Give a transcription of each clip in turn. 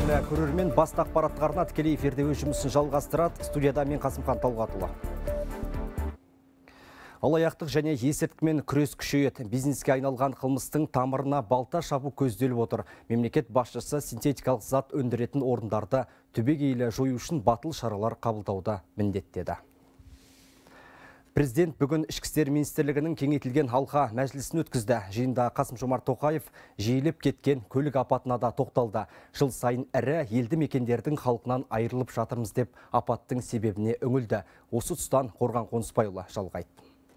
Қадірлі көрермен, басты ақпараттық арна тікелей эфирде өз жұмысын жалғастырады. Студияда мен Қасымхан Талғатұлы. Алаяқтық және есірткімен күрес күшейеді. Бизнеске айналған қылмыстың тамырына балта шабу көзделіп отыр. Мемлекет басшысы синтетикалық зат өндіретін орындарды түбегейлі жою үшін батыл шаралар қабылдауды міндеттеді. Президент бүгін Ішкі істер министрлігінің кеңейтілген халқа мәжілісін өткізді. Жиында Қасым-Жомарт Тоқаев жиілеп кеткен көлік апатына да тоқталды. Жыл сайын ірі елді мекендердің халқынан айырылып жатырмыз деп апаттың себебіне үңілді. Осы тұстан Қорған Қонысбайұлы жалғайды.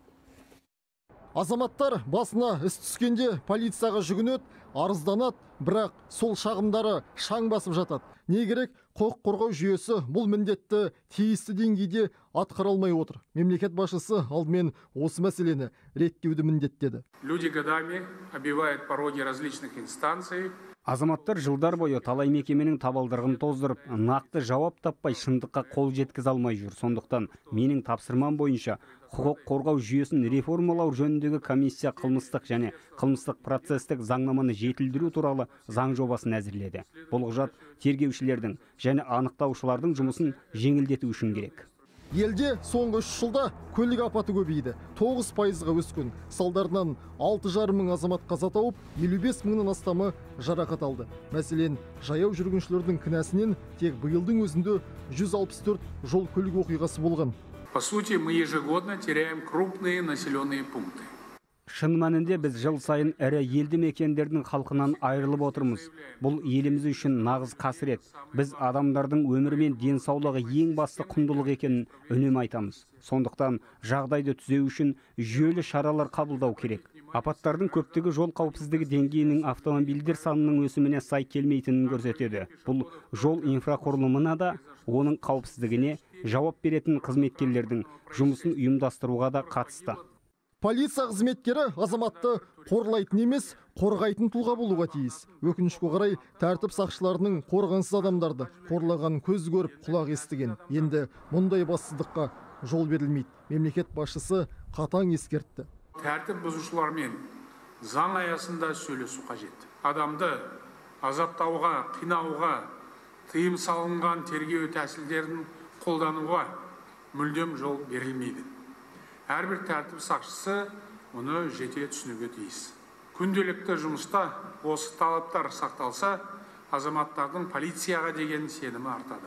Азаматтар басына іс түскенде полицияға жүгінеді, арызданады, бірақ сол шағымдары шаң басып жатады. Не керек? Құқық қорғау жүйесі бұл міндетті тиісті деңгейде атқара алмай отыр. Мемлекет басшысы алдымен осы мәселені реттеуді міндеттеді. Люди годами обивают пороги различных инстанций. Азаматтар жылдар бойы талай мекеменің табалдырығын тоздырып, нақты жауап таппай шындыққа қол жеткізе алмай жүр. Сондықтан менің тапсырмам бойынша құқық қорғау жүйесін реформалау жөніндегі комиссия қылмыстық және қылмыстық процестік заңнаманы жетілдіру туралы заң жобасын әзірледі. Бұл құжат тергеушілердің және анықтаушылардың жұмысын жеңілдету үшін керек. Елде соңғы 3 жылда көлік апаты көбейді. 9%-ға өскен. Салдарынан 6,5 мың азамат қаза тауып, 55 мыңнан астамы жарақат алды. Мәселен, жаяу жүргіншілердің кінәсінен тек биылдың өзінде 164 жол көлік оқиғасы болған. По сути, мы ежегодно теряем крупные населенные пункты. Шын мәнінде біз жыл сайын ірі елді мекендердің халқынан айырылып отырмыз. Бұл еліміз үшін нағыз қасірет. Біз адамдардың өмірі мен денсаулығы ең басты құндылық екенін үнемі айтамыз. Сондықтан жағдайды түзеу үшін жүйелі шаралар қабылдау керек. Апаттардың көптігі жол қауіпсіздігі деңгейінің автомобильдер санының өсіміне сай келмейтінін көрсетеді. Бұл жол инфрақұрылымына да, оның қауіпсіздігіне жауап беретін қызметкерлердің жұмысын ұйымдастыруға да қатысты. Полиция қызметкері азаматты қорлайтын емес, қорғайтын тұлға болуға тиіс. Өкінішке қарай тәртіп сақшыларының қорғансыз адамдарды қорлаған көз көріп, құлақ естіген. Енді мұндай бассыздыққа жол берілмейді. Мемлекет басшысы қатаң ескертті. Тәртіп бұзушылармен заң аясында сөйлесу қажет. Адамды азаптауға, қинауға, тыйым салынған тергеу тәсілдерін қолдануға мүлдем жол берілмейді. Әрбір тәртіп сақшысы мұны жете түсінуге тиіс. Күнделікті жұмыста осы талаптар сақталса, азаматтардың полицияға деген сенімі артады.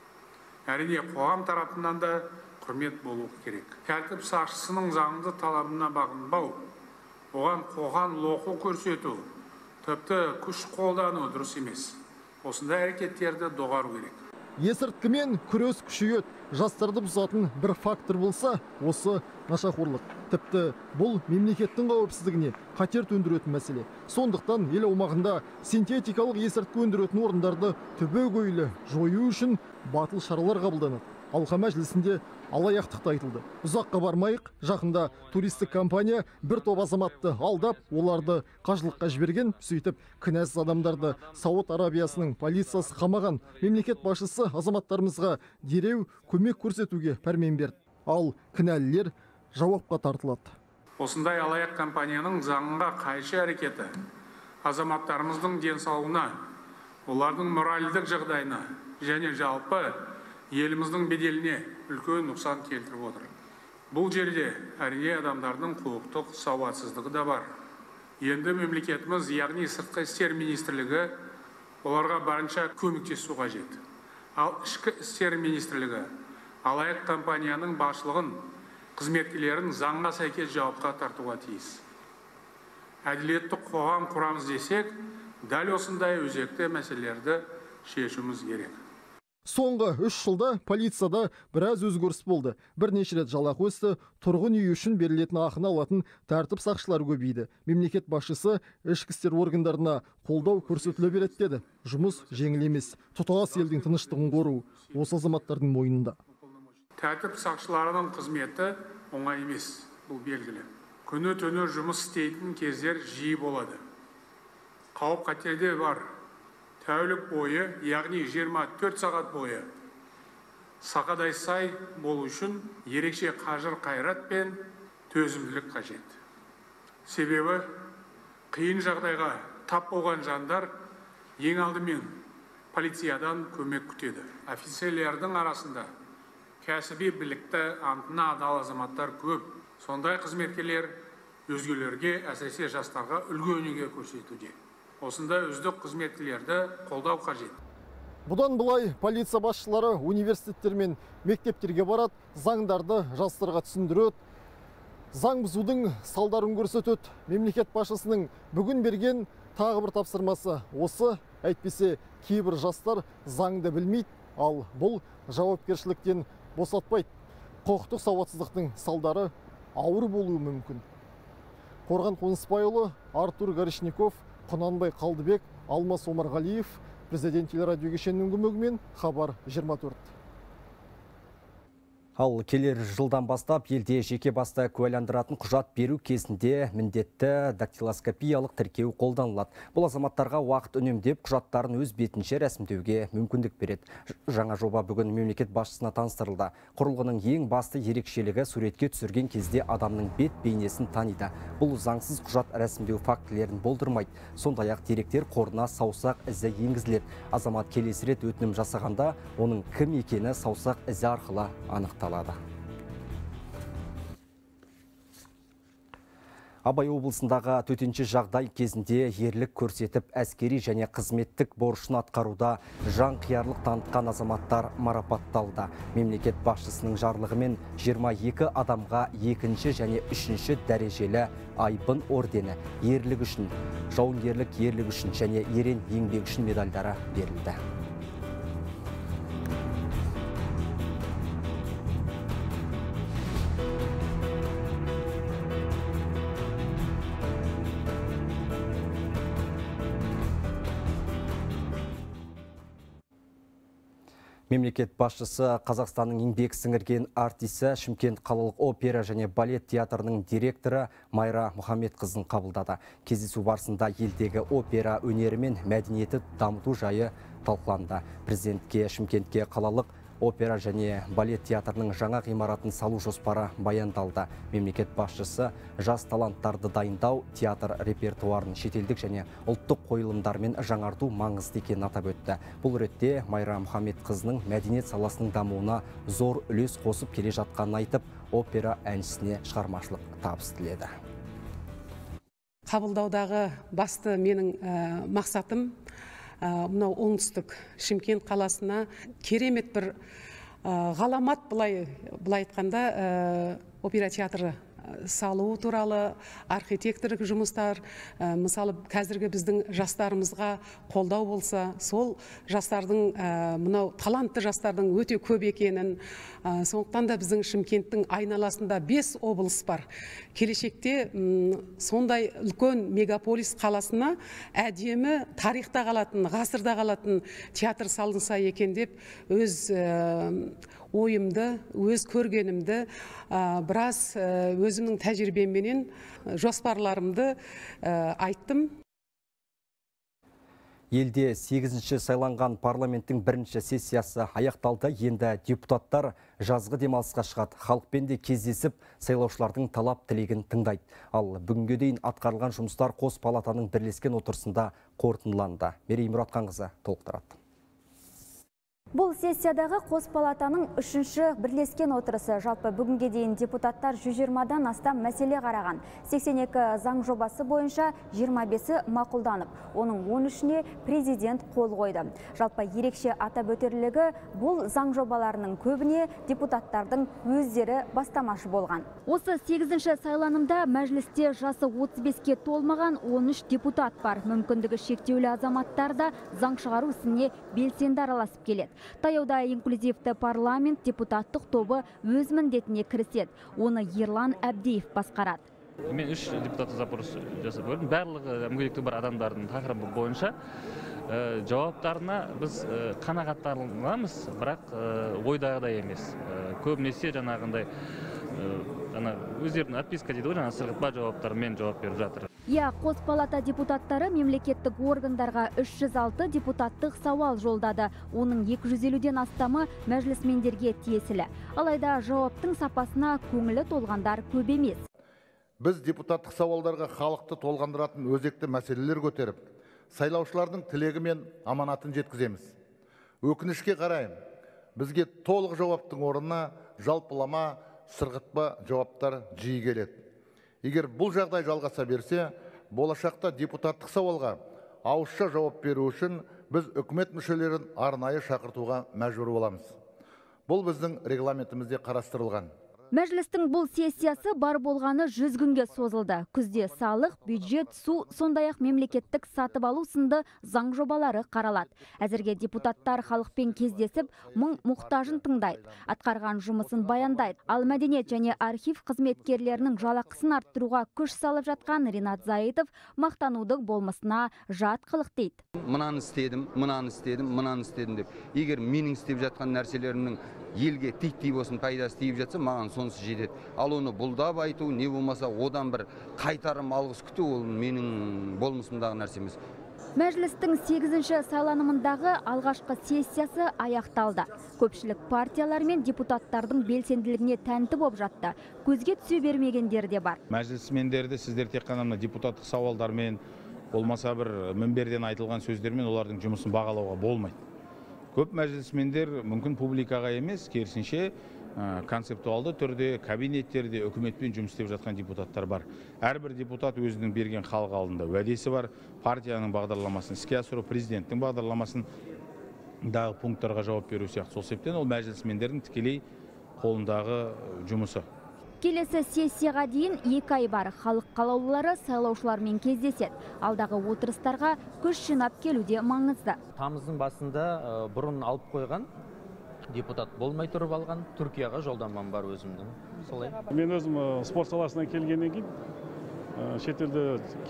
Әрине, қоғам тарапынан да құрмет болу керек. Тәртіп сақшысының заңды талабына бағынбау, оған қоғам лоқы көрсету, тіпті күш қолдану дұрыс емес. Осындай әрекеттерді доғару керек. Есірткімен күрес күшейеді. Жастарды бұзатын бір фактор болса, осы нашақорлық. Тіпті бұл мемлекеттің қауіпсіздігіне қатер төндіретін мәселе. Сондықтан ел аумағында синтетикалық есірткі өндіретін орындарды түбегейлі жою үшін батыл шаралар қабылданады. Алқа мәжілісінде алаяқтық айтылды. Ұзаққа бармайық, жақында туристік компания бір топ азаматты алдап, оларды қажылыққа жіберген, сөйтіп кінәсіз адамдарды Сауд Арабиясының полициясы қамаған. Мемлекет басшысы азаматтарымызға дереу көмек көрсетуге пәрмен берді. Ал кінәлілер жауапқа тартылады. Осындай алаяқ компанияның заңға қайшы әрекеті азаматтарымыздың денсаулығына, олардың моральдық жағдайына және жалпы еліміздің беделіне үлкен нұқсан келтіріп отыр. Бұл жерде әрине адамдардың құқықтық сауатсыздығы да бар. Енді мемлекетіміз, яғни сыртқы істер министрлігі оларға барынша көмектесу қажет. Ал ішкі істер министрлігі алаяқ компанияның басшылығын, қызметкерлерін заңға сәйкес жауапқа тартуға тиіс. Әділетті қоғам құрамыз десек, дәл осындай өзекті мәселелерді шешуіміз керек. Соңғы 3 жылда полицияда біраз өзгеріс болды. Бірнеше рет жалақы өсті, тұрғын үй үшін берілетін ақыны алатын тәртіп сақшылары көбейді. Мемлекет басшысы ішкі істер органдарына қолдау көрсетіле береді деді. Жұмыс жеңіл емес. Тұтас елдің тыныштығын қору осы азаматтардың мойнында. Тәртіп сақшыларының қызметі оңай емес, бұл белгілі. Күні-түні жұмыс істейтін кездер жиі болады. Қауіп қатерде бар. Тәулік бойы, яғни 24 сағат бойы сақадай сай болу үшін ерекше қажыр қайрат пен төзімділік қажет. Себебі қиын жағдайға тап болған жандар ең алдымен полициядан көмек күтеді. Офицерлердің арасында кәсіби білікті, антына адал азаматтар көп. Сондай қызметкерлер өзгелерге, әсіресе жастарға үлгі өнеге көрсетуде. Осында үздік қызметкерлерді қолдау қажет. Бұдан былай полиция басшылары университеттер мен мектептерге барады, заңдарды жастарға түсіндіреді, заң бұзудың салдарын көрсетеді. Мемлекет басшысының бүгін берген тағы бір тапсырмасы осы, әйтпесе кейбір жастар заңды білмейді, ал бұл жауапкершіліктен босатпайды. Құқықтық сауатсыздықтың салдары ауыр болуы мүмкін. Қорған Қоныспайұлы, Артур Горишников, Құнанбай Қалдыбек, Алмас Омарғалиев, Президент телерадио кешенінің көмегімен Хабар 24. Ал келер жылдан бастап елде жеке басты куәландыратын құжат беру кезінде міндетті дактилоскопиялық тіркеу қолданылады. Бұл азаматтарға уақыт үнемдеп құжаттарын өз бетінше рәсімдеуге мүмкіндік береді. Жаңа жоба бүгін мемлекет басшысына таныстырылды. Құрылғының ең басты ерекшелігі суретке түсірген кезде адамның бет бейнесін таниды. Бұл заңсыз құжат рәсімдеу фактілерін болдырмайды. Сондай-ақ деректер қорына саусақ ізі енгізіледі. Азамат келесі рет өтінім жасағанда оның кім екені саусақ ізі арқылы анықталады. Абай облысындағы төтенше жағдай кезінде ерлік көрсетіп, әскери және қызметтік борышын атқаруда жанқиярлық танытқан азаматтар марапатталды. Мемлекет басшысының жарлығымен 22 адамға 2-ші және 3-ші дәрежелі айбын ордені, ерлік үшін, жауынгерлік ерлік үшін және ерен еңбек үшін медальдары берілді. Мемлекет басшысы Қазақстанның еңбек сіңірген артисі, Шымкент қалалық опера және балет театрының директоры Майра Мұхамедқызын қабылдады. Кездесу барысында елдегі опера өнері мен мәдениеті дамыту жайы талқыланды. Президентке Шымкентке қалалық опера және балет театрының жаңа ғимаратын салу жоспары баяндалды. Мемлекет басшысы жас таланттарды дайындау, театр репертуарын шетелдік және ұлттық қойылымдармен жаңарту маңызды екенін атап өтті. Бұл ретте Майра Мұхамедқызының мәдениет саласының дамуына зор үлес қосып келе жатқанын айтып, опера әншісіне шығармашылық табыс тіледі. Қабылдаудағы басты менің мақсатым мынау оңтүстік Шымкент қаласына керемет бір ғаламат, былай айтқанда опера театры салу туралы архитекторлық жұмыстар, мысалы қазіргі біздің жастарымызға қолдау болса, сол жастардың, мынау талантты жастардың өте көп екенін, сондықтан да біздің Шымкенттің айналасында 5 облыс бар. Келешекте сондай үлкен мегаполис қаласына әдемі тарихта қалатын, ғасырда қалатын театр салынса екен деп өз ойымды, өз көргенімді, біраз өзімнің тәжірибемменен жоспарларымды айттым. Елде 8-ші сайланған парламенттің 1-ші сессиясы аяқталды. Енді депутаттар жазғы демалысқа шығады. Халықпен де кездесіп, сайлаушылардың талап тілегін тыңдайды. Ал бүгінге дейін атқарылған жұмыстар қос палатаның бірлескен отырысында қорытындыланды. Мерей Мұратханқызы толықтырады. Бұл сессиядағы қос палатаның 3-ші бірлескен отырысы. Жалпы бүгінге дейін депутаттар 120-дан астам мәселе қараған. 82 заң жобасы бойынша 25-і мақұлданып, оның 13-не президент қол қойды. Жалпы ерекше атап өтерлігі бұл заң жобаларының көбіне депутаттардың өздері бастамашы болған. Осы 8-ші сайланымда мәжілісте жасы 35-ке толмаған 13 депутат бар. Мүмкіндігі шектеулі азаматтар да заң шығару ісіне белсенді араласып келеді. Таяуда инклюзивті парламент депутаттық тобы өз міндетіне кіріседі. Оны Ерлан Әбдиев басқарады. Мен 3 депутатты запрос жасап көрдім. Барлығы мүгедектігі бар адамдардың тақырыбы бойынша жауаптарына біз қанағаттанамыз, бірақ ойдағыдай емес. Көбінесе жаңағындай өздерінің отписка дейді ғой, сырғытпа жауаптарымен жауап беріп жатыр. Қос палата депутаттары мемлекеттік органдарға 306 депутаттық сауал жолдады. Оның 250-ден астамы мәжілісмендерге тиесілі. Алайда жауаптың сапасына көңілі толғандар көп емес. Біз депутаттық сауалдарға халықты толғандыратын өзекті мәселелер көтеріп, сайлаушылардың тілегі мен аманатын жеткіземіз. Өкінішке қарай, бізге толық жауаптың орнына жалпылама, сырғытпа жауаптар жиі келеді. Егер бұл жағдай жалғаса берсе, болашақта депутаттық сауалға ауызша жауап беру үшін біз үкімет мүшелерін арнайы шақыртуға мәжбүр боламыз. Бұл біздің регламентімізде қарастырылған. Мәжілістің бұл сессиясы бар болғаны 100 күнге созылды. Күзде салық, бюджет, су, сондай-ақ мемлекеттік сатып алу сынды заң жобалары қаралады. Әзірге депутаттар халықпен кездесіп, мұқтажын тыңдайды, атқарған жұмысын баяндайды. Ал мәдениет және архив қызметкерлерінің жалақысын арттыруға күш салып жатқан Ринат Заитов мақтанудың болмысына жат қылық дейді. Мынаны істедім деп. Егер менің істеп жатқан нәрселерімнің елге титтей болсын, пайдасы тиіп жатса, маған сонысы жетеді. Ал оны бұлдап айту, не болмаса одан бір қайтарым алғыс күту, ол менің болмысымдағы нәрсе емес. Мәжілістің 8-ші сайланымындағы алғашқы сессиясы аяқталды. Көпшілік партиялар мен депутаттардың белсенділігіне тәнті болып жатты. Көзге түсе бермегендер де бар. Мәжілісмендерді сіздер тек қана депутаттық сауалдармен, болмаса бір мінберден айтылған сөздермен олардың жұмысын бағалауға болмайды. Көп мәжілісмендер мүмкін публикаға емес, керісінше концептуалды түрде, кабинеттерде үкіметпен жұмыс істеп жатқан депутаттар бар. Әрбір депутат өзінің берген халық алдында уәдесі бар, партияның бағдарламасын іске асыру, президенттің бағдарламасын дағы пункттарға жауап беру сияқты. Сол себептен ол мәжілісмендердің тікелей қолындағы жұмысы. Келесі сессияға дейін 2 ай бар. Халық қалаулылары сайлаушылармен кездеседі. Алдағы отырыстарға күш жинап келуде маңызды. Тамыздың басында бұрын алып қойған, депутат болмай тұрып алған, Түркияға жолданмам бар өзімнің. Солай. Мен өзім спорт саласынан келгеннен кейін шетелде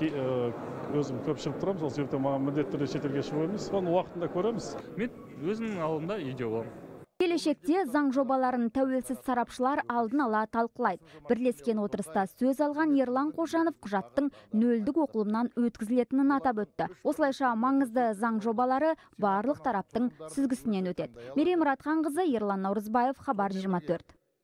өзім көп шығып тұрам, сол себептен маған міндетті түрде шетелге шығу емес. Оны уақытында көреміз. Мен өзімнің алдымда үйде боламын. Келешекте заң жобаларын тәуелсіз сарапшылар алдын ала талқылайды. Бірлескен отырыста сөз алған Ерлан Қожанов құжаттың нөлдік оқылымнан өткізілетінін атап өтті. Осылайша маңызды заң жобалары барлық тараптың сүзгісінен өтеді. Мерей Мұратханқызы, Ерлан Наурызбаев, Хабар 24.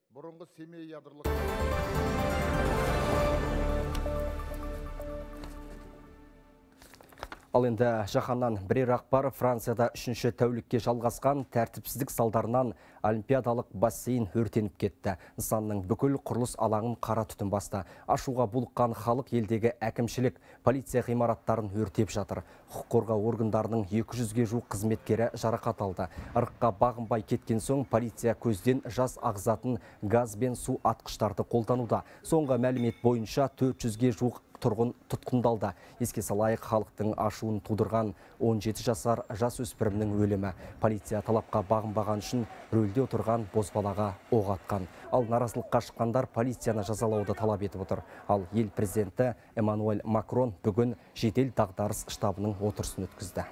Ал енді жаһаннан бірер ақпар. Францияда 3-ші тәулікке жалғасқан тәртіпсіздік салдарынан олимпиадалық бассейн өртеніп кетті. Нысанның бүкіл құрылыс алаңын қара түтін басты. Ашуға булыққан халық елдегі әкімшілік, полиция ғимараттарын өртеп жатыр. Құқық қорғау органдарының 200-ге жуық қызметкері жарақат алды. Ырыққа бағынбай кеткен соң полиция көзден жас ағызатын газ бен су атқыштарды қолдануда. Соңғы мәлімет бойынша 400-ге жуық тұрғын тұтқындалды. Еске салайық, халықтың ашуын тудырған 17 жасар жасөспірімнің өлімі. Полиция талапқа бағынбаған үшін рөлде отырған бозбалаға оқ атқан. Ал наразылыққа шыққандар полицияны жазалауды талап етіп отыр. Ал ел президенті Эммануэль Макрон бүгін жедел дағдарыс штабының отырысын өткізді.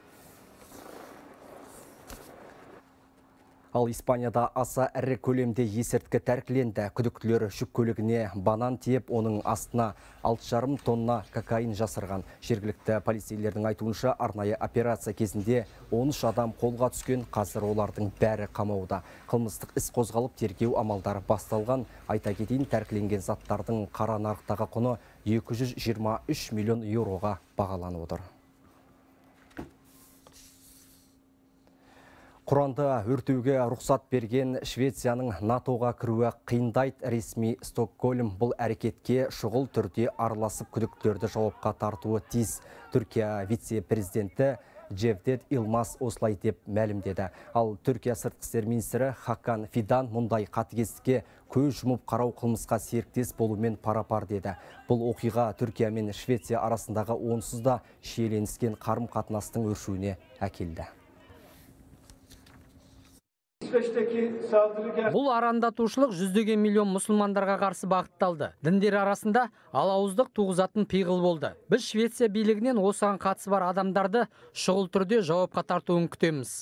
Ал Испанияда аса ірі көлемде есірткі тәркіленді. Күдіктілер жүк көлігіне банан тиеп, оның астына 6,5 тонна кокаин жасырған. Жергілікті полицейлердің айтуынша арнайы операция кезінде 13 адам қолға түскен, қазір олардың бәрі қамауда. Қылмыстық іс қозғалып, тергеу амалдары басталған. Айта кетейін, тәркіленген заттардың қара нарықтағы құны 223 миллион еуроға бағаланып отыр. Құранды өртеуге рұқсат берген Швецияның НАТОға кіруі қиындайды. Ресми Стокгольм бұл әрекетке шұғыл түрде араласып күдіктілерді жауапқа тартуы тиіс. Түркия вице-президенті Джевдет Илмаз осылай деп мәлімдеді. Ал Түркия сыртқы істер министрі Хакан Фидан мұндай қатыгездікке көз жұмып қарау қылмысқа серіктес болумен пара-пар деді. Бұл оқиға Түркия мен Швеция арасындағы онсыз да шиеленіскен қарым-қатынастың өршуіне әкелді. Бұл арандатушылық жүздеген миллион мұсылмандарға қарсы бағытталды. Діндер арасында алауыздық туғызатын пиғыл болды. Біз Швеция билігінен осыған қатысы бар адамдарды шұғыл түрде жауапқа тартуын күтеміз.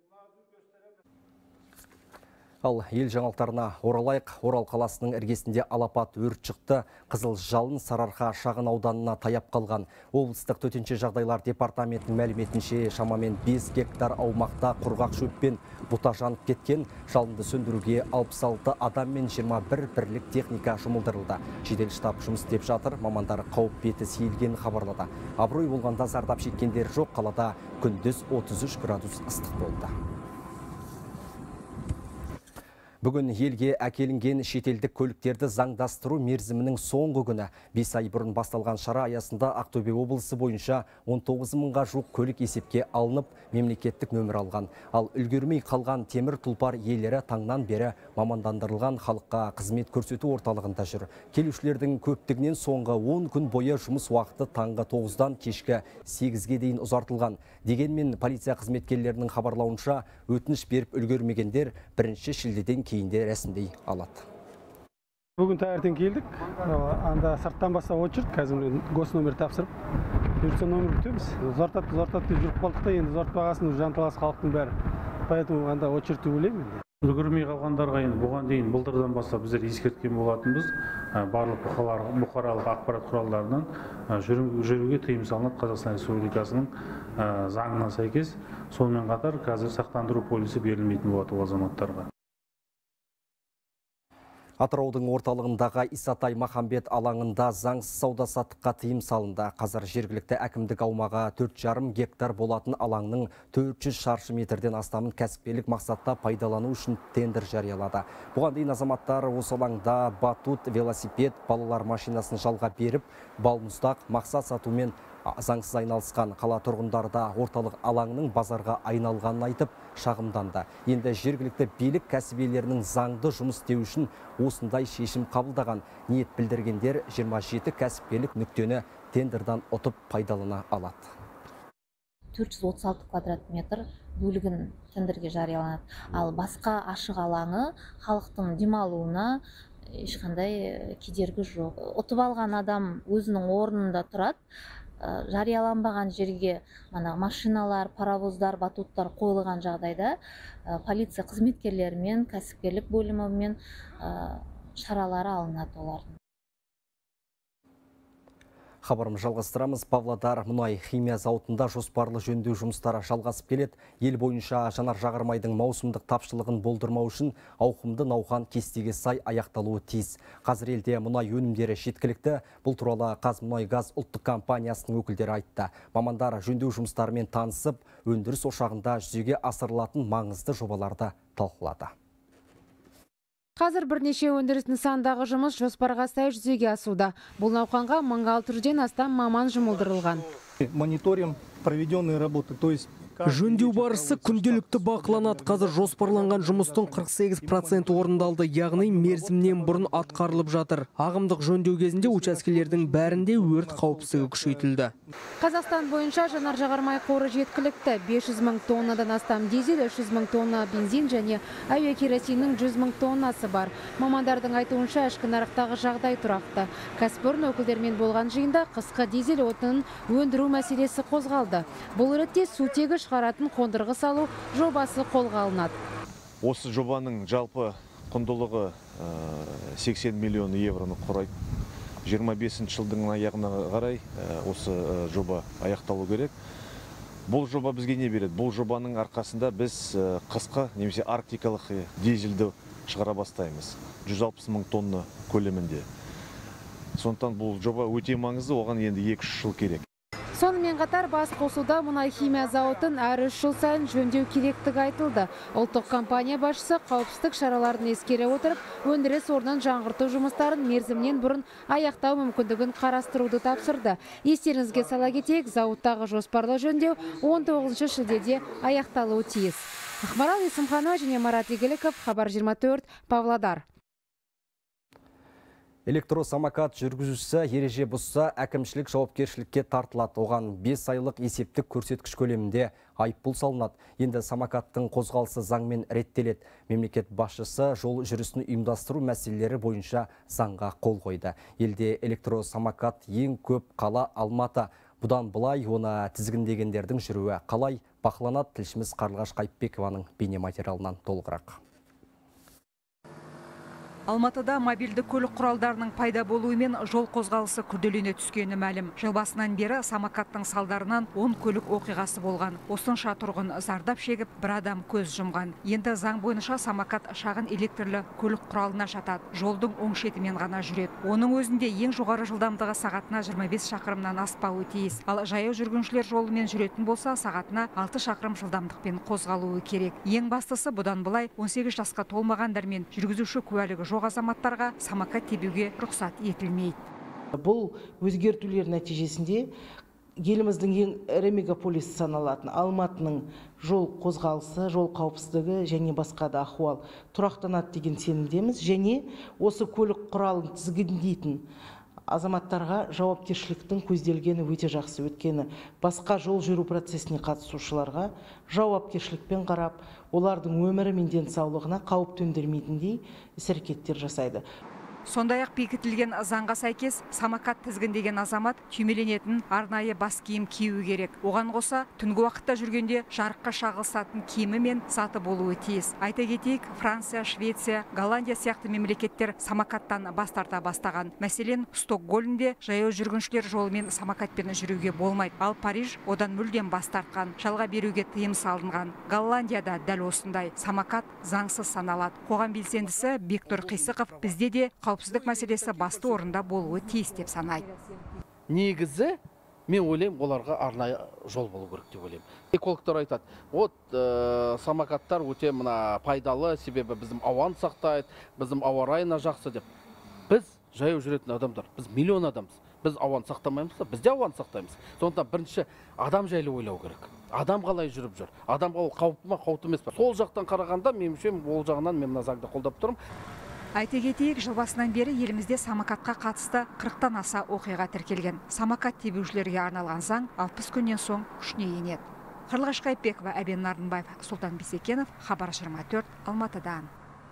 Ал ел жаңалықтарына оралайық. Орал қаласының іргесінде алапат өрт шықты. Қызыл жалын Сарыарқа шағын ауданына таяп қалған. Облыстық төтенше жағдайлар департаментінің мәліметінше шамамен 5 гектар аумақта құрғақ шөппен бұта жанып кеткен. Жалынды сөндіруге 66 адам мен 21 бірлік техника жұмылдырылды. Жедел штаб жұмыс істеп жатыр. Мамандар қауіп беті сейілгенін хабарлады. Абырой болғанда зардап шеккендер жоқ. Қалада күндіз 33 градус ыстық болды. Бүгін елге әкелінген шетелдік көліктерді заңдастыру мерзімінің соңғы күні. 5 ай бұрын басталған шара аясында Ақтөбе облысы бойынша 19 мыңға жуық көлік есепке алынып, мемлекеттік нөмір алған. Ал үлгермей қалған темір тұлпар иелері таңнан бері мамандандырылған халыққа қызмет көрсету орталығында жүр. Келушілердің көптігінен соңғы 10 күн бойы жұмыс уақыты таңғы 9-дан кешкі 8-ге дейін ұзартылған. Дегенмен полиция қызметкерлерінің хабарлауынша өтініш беріп үлгермегендер 1 шілдеден кейінде рәсімдей алады. Бүгін таңертең келдік. Анда сырттан бастап очередь, қазір гос номер тапсырып, бұйыртса номер күтеміз. Ұзартады деп жүріп қалдық та, енді ұзартпағасын жанталас халықтың бәрі. Поэтому анда очередь ойлаймын. Үлгермей қалғандарға енді бұған дейін былтырдан бастап біздер ескерткен болатынбыз. Барлық бұқаралық ақпарат құралдарынан жүруге тыйым салынады Қазақстан Республикасының заңына сәйкес. Сонымен қатар қазір сақтандыру полисі берілмейтін болады ол азаматтарға. Атыраудың орталығындағы Исатай Махамбет алаңында заңсыз сауда-саттыққа тыйым салынды. Қазір жергілікті әкімдік аумағы 4,5 гектар болатын алаңның 400 шаршы метрден астамын кәсіпкерлік мақсатта пайдалану үшін тендер жариялады. Бұған дейін азаматтар осы алаңда батут, велосипед, балалар машинасын жалға беріп, балмұздақ, мақсат сатумен заңсыз айналысқан. Қала тұрғындары да орталық алаңның базарға айналғанын айтып шағымданды. Енді жергілікті билік кәсіпкерлерінің заңды жұмыс істеу үшін осындай шешім қабылдаған. Ниет білдіргендер 27 кәсіпкерлік нүктені тендердан ұтып пайдалана алады. 436 квадрат метр бөлігін тендерге жарияланады. Ал басқа ашық алаңы халықтың демалуына ешқандай кедергі жоқ. Ұтып алған адам өзінің орнында тұрады. Жарияланбаған жерге машиналар, паровоздар, батуттар қойылған жағдайда полиция қызметкерлерімен, кәсіпкерлік бөлімімен шаралары алынады олардың. Хабарымыз жалғастырамыз. Павлодар мұнай химия зауытында жоспарлы жөндеу жұмыстары жалғасып келеді. Ел бойынша жанар-жағармайдың маусымдық тапшылығын болдырмау үшін ауқымды науқан кестеге сай аяқталуы тиіс. Қазір елде мұнай өнімдері жеткілікті. Бұл туралы Қазмұнайгаз ұлттық компаниясының өкілдері айтты. Мамандар жөндеу жұмыстарымен танысып, өндіріс ошағында жүзеге асырылатын маңызды жобаларды талқылады. Қазір бірнеше өндіріс нысандағы жұмыс жоспарға сай жүзеге асуда. Бұл науқанға 1600-ден астам маман жұмылдырылған. Мониторинг проведенные работы, то есть жөндеу барысы күнделікті бақыланады. Қазір жоспарланған жұмыстың 48% орындалды, яғни мерзімнен бұрын атқарылып жатыр. Ағымдық жөндеу кезінде учаскелердің бәрінде өрт қауіпсіздігі күшейтілді. Қазақстан бойынша жанар-жағармай қоры жеткілікті. 500 мың тоннадан астам дизель, 300 мың тонна бензин және әуе керосиннің 100 мың тоннасы бар. Мамандардың айтуынша ішкі нарықтағы жағдай тұрақты. Кәсіпорын өкілдерімен болған жиында қысқы дизель отынын өндіру мәселесі қозғалды. Бұл ретте сутегі шығаратын қондырғы салу жобасы қолға алынады. Осы жобаның жалпы құндылығы 80 миллион евроны құрайды. 25 жылдың аяғына қарай осы жоба аяқталу керек. Бұл жоба бізге не береді? Бұл жобаның арқасында біз қысқы немесе арктикалық дизельді шығара бастаймыз. 160 мың тонна көлемінде. Сондықтан бұл жоба өте маңызды, оған енді 2-3 жыл керек. Сонымен қатар бас қосуда мұнай химия зауытын әр 3 жыл сайын жөндеу керектігі айтылды. Ұлттық компания басшысы қауіпсіздік шараларын ескере отырып, өндіріс орнын жаңғырту жұмыстарын мерзімнен бұрын аяқтау мүмкіндігін қарастыруды тапсырды. Естеріңізге сала кетейік, зауыттағы жоспарлы жөндеу 19 шілдеде аяқталуы тиіс. Ақмарал Есімханова және Марат Игіліков, Хабар 24, Павлодар. Электросамокат жүргізушісі ереже бұзса әкімшілік жауапкершілікке тартылады. Оған 5 айлық есептік көрсеткіш көлемінде айыппұл салынады. Енді самокаттың қозғалысы заңмен реттеледі. Мемлекет басшысы жол жүрісін ұйымдастыру мәселелері бойынша заңға қол қойды. Елде электросамокат ең көп қала Алматы. Бұдан былай оны тізгіндегендердің жүруі қалай бақыланады? Тілшіміз Қарлығаш Қайыпбекованың бейнематериалынан толығырақ. Алматыда мобильді көлік құралдарының пайда болуымен жол қозғалысы күрделене түскені мәлім. Жыл басынан бері самокаттың салдарынан 10 көлік оқиғасы болған. Осынша тұрғын зардап шегіп, бір адам көз жұмған. Енді заң бойынша самокат шағын электрлі көлік құралына жатады. Жолдың оң шетімен ғана жүреді. Оның өзінде ең жоғары жылдамдығы сағатына 25 шақырымнан аспауы тиіс. Ал жаяу жүргіншілер жолымен жүретін болса, сағатына 6 шақырым жылдамдықпен қозғалуы керек. Ең бастысы бұдан былай 18 жасқа толмағандар мен жүргізуші куәлігі жоқ азаматтарға самокат тебуге рұқсат етілмейді. Бұл өзгертулер нәтижесінде еліміздің ең ірі мегаполис саналатын Алматының жол қозғалысы, жол қауіпсіздігі және басқа да ахуал тұрақтанады деген сенімдеміз. Және осы көлік құралын тізгіндейтін азаматтарға жауапкершіліктің көзделгені өте жақсы. Өткені басқа жол жүру процесіне қатысушыларға жауапкершілікпен қарап, олардың өмірі мен денсаулығына қауіп төндірмейтіндей іс-әрекеттер жасайды. Сондай-ақ бекітілген заңға сәйкес самокат тізгіндеген азамат түймеленетін арнайы бас киім кию керек. Оған қоса түнгі уақытта жүргенде жарыққа шағылысатын киімі мен заты болуы тиіс. Айта кетейік, Франция, Швеция, Голландия сияқты мемлекеттер самокаттан бас тарта бастаған. Мәселен, Стокгольмде жаяу жүргіншілер жолымен самокатпен жүруге болмайды. Ал Париж одан мүлдем бас тартқан. Жалға беруге тыйым салынған. Голландияда дәл осындай. Самокат заңсыз саналады. Қоғам белсендісі Бектор Қисықов бізде де қауіпсіздік мәселесі басты орында болуы тиіс деп санайды. Негізі, мен ойлаймын, оларға арнайы жол болу керек деп ойлаймын. Экологтар айтады, самокаттар өте пайдалы, себебі біздің ауаны сақтайды, біздің ауа райына жақсы деп. Біз жаяу жүретін адамдар, біз миллион адамыз. Біз ауаны сақтамаймыз, біз де ауаны сақтаймыз. Сондықтан бірінші адам жайлы ойлау керек. Адам қалай жүріп жүр? Адам қауіпті ма, қауіпті емес пе? Сол жақтан қарағанда, меніңше ол жағынан мен мына заңды қолдап тұрмын. Айта кетейік, жыл басынан бері елімізде самокатқа қатысты 40-тан аса оқиға тіркелген. Самокат тебушілерге арналған заң 60 күннен соң күшіне енеді. Қарлығаш Қайыпбекова, Әбен Нарынбаев, Сұлтан Бейсекенов, Хабар 24, Алматыдан.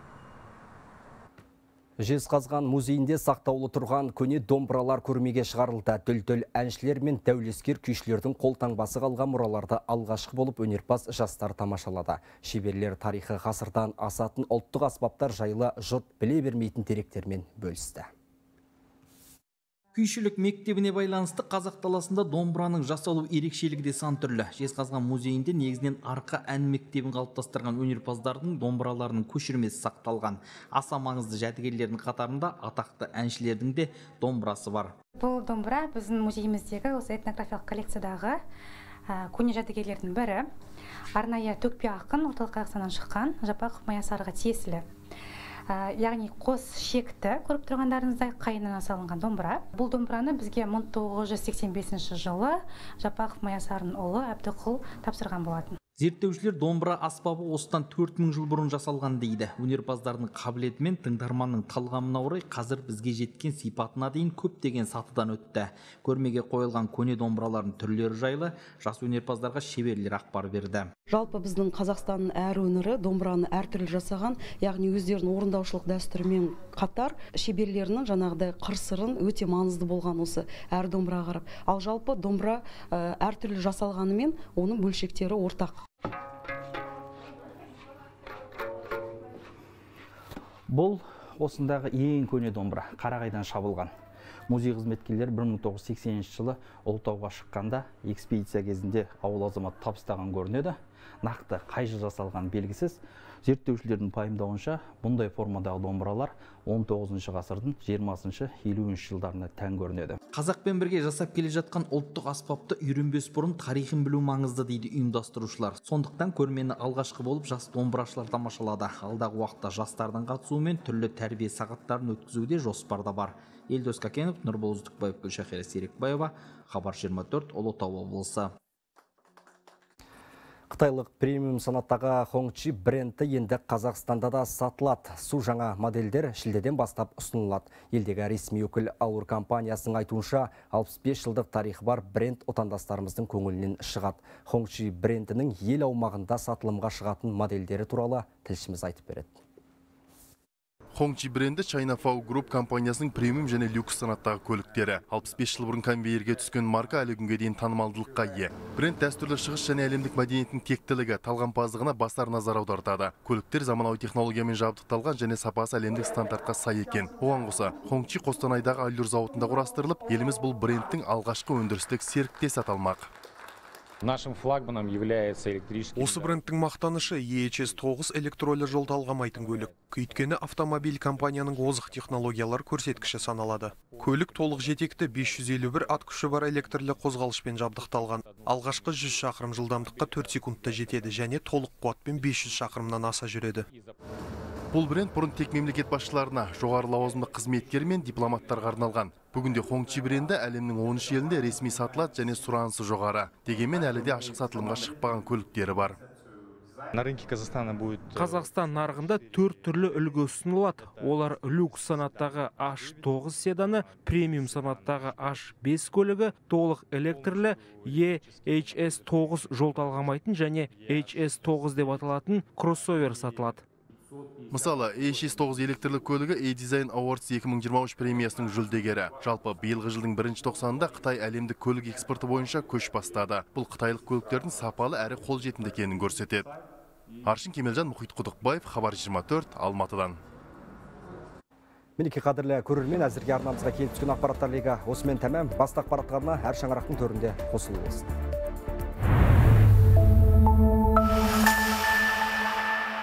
Жезқазған музейінде сақтаулы тұрған көне домбыралар көрмеге шығарылды. Дүлдүл әншілер мен дәулескер күйшілердің қолтаңбасы қалған мұраларды алғашқы болып өнерпаз жастар тамашалады. Шеберлер тарихы ғасырдан асатын ұлттық аспаптар жайлы жұрт біле бермейтін деректермен бөлісті. Күйшілік мектебіне байланысты қазақ даласында домбыраның жасалу ерекшелігі де сан түрлі. Жезқазған музейінде негізінен арқа ән мектебін қалыптастырған өнерпаздардың домбыраларының көшірмесі сақталған. Аса маңызды жәдігерлердің қатарында атақты әншілердің де домбырасы бар. Бұл домбыра біздің музейіміздегі осы этнографиялық коллекциядағы көне жәдігерлердің бірі. Арнайы төкпе ақын орталық Қазақстаннан шыққан Жапақов Майасарға тиесілі. Яғни қос шекті көріп тұрғандарыңыздай қайынынан салынған домбыра. Бұл домбыраны бізге 1985 жылы Жапақов Майасардың ұлы Әбдіқұл тапсырған болатын. Зерттеушілер домбыра аспабы осыдан 4000 жыл бұрын жасалған дейді. Өнерпаздардың қабілеті мен тыңдарманның талғамына орай қазір бізге жеткен сипатына дейін көптеген сатыдан өтті. Көрмеге қойылған көне домбыралардың түрлері жайлы жас өнерпаздарға шеберлер ақпар берді. Жалпы біздің Қазақстанның әр өңірі домбыраны әртүрлі жасаған, яғни өздерінің орындаушылық дәстүрімен қатар шеберлерінің жаңағыдай қыр-сырын өте маңызды болған осы әр домбыра қарап. Ал жалпы домбыра әртүрлі жасалғанымен оның бөлшектері ортақ. Бұл осындағы ең көне домбыра, Қарағайдан шабылған. Музей қызметкерлері 1980 жылы Ұлытауға шыққанда экспедиция кезінде ауыл азаматы табыстаған көрінеді. Нақты қай жыл жасалған белгісіз. Зерттеушілердің пайымдауынша бұндай формадағы домбыралар 19 ғасырдың 20-50 жылдарына тән көрінеді. Қазақпен бірге жасап келе жатқан ұлттық аспапты үйренбес бұрын тарихын білу маңызды дейді ұйымдастырушылар. Сондықтан көрмені алғашқы болып жас домбырашылар тамашалады. Алдағы уақытта жастардың қатысуымен түрлі тәрбие сағаттарын өткізуде жоспарда бар. Елдос Какенов, Нұрбол Үздікбаев, Гүлшахира Серікбаева, Хабар 24, Ұлытау облысы. Қытайлық премиум санаттағы Хонгчи бренді енді Қазақстанда да сатылады. Су жаңа модельдер шілдеден бастап ұсынылады. Елдегі ресми өкіл Ауыр компаниясының айтуынша 65 жылдық тарихы бар бренд отандастарымыздың көңілінен шығады. Хонгчи брендінің ел аумағында сатылымға шығатын модельдері туралы тілшіміз айтып береді. Hongqi бренді China Fao Group компаниясының премиум және люкс санаттағы көліктері. 65 жыл бұрын конвейерге түскен марка әлі күнге дейін танымалдылыққа ие. Бренд дәстүрлі шығыс және әлемдік мәдениеттің тектілігі, талғампаздығына басар назар аудартады. Көліктер заманауи технологиямен жабдықталған және сапасы әлемдік стандартқа сай екен. Оған қоса, Hongqi Қостанайдағы Allur зауытында құрастырылып, еліміз бұл брендтің алғашқы өндірістік серіктесі аталмақ. Нашим флагманом является электрический. Осы брендтің мақтанышы EHS-9 электролі жол талғамайтын көлік. Өйткені автомобиль компанияның озық технологиялар көрсеткіші саналады. Көлік толық жетекті 551 ат күші бар электрлі қозғалышпен жабдықталған. Алғашқы 100 шақырым жылдамдыққа 4 секундта жетеді және толық қуатпен 500 шақырымнан аса жүреді. Бұл бренд бұрын тек мемлекет басшыларына, жоғары лауазымды қызметкер мен дипломаттарға арналған. Бүгінде Hongqi бренді әлемнің 13 елінде ресми сатылады және сұранысы жоғары. Дегенмен әлі де ашық сатылымға шықпаған көліктері бар. На рынке Казахстана будет... Қазақстан нарығында 4 түрлі үлгі ұсынылады. Олар люкс санаттағы H9 седаны, премиум санаттағы H5 көлігі, толық электрлі EHS-9 жол талғамайтын және HS-9 деп аталатын кроссовер сатылады. Мысалы, EHS-9 электрлік көлігі E-Design Awards 2023 премиясының жүлдегері. Жалпы, биылғы жылдың 1-тоқсанында Қытай әлемдік көлік экспорты бойынша көш бастады. Бұл қытайлық көліктердің сапалы әрі қолжетімді екенін көрсетеді. Аршын Кемелжан, Мұхит Құдықбаев, Хабар 24, Алматыдан. Мінеки қадірлі көрермен, әзірге арнамызға келіп түскен ақпараттар легі осымен тәмам. Басты ақпараттарына әр шаңырақтың төрінде қосылу болсын.